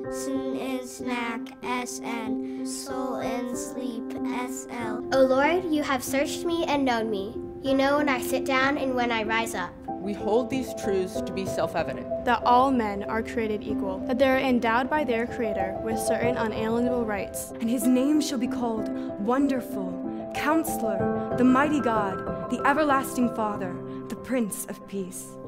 Sin in snack, SN. Soul in sleep, SL. O Lord, you have searched me and known me. You know when I sit down and when I rise up. We hold these truths to be self-evident. That all men are created equal, that they are endowed by their Creator with certain unalienable rights. And his name shall be called Wonderful, Counselor, the Mighty God, the Everlasting Father, the Prince of Peace.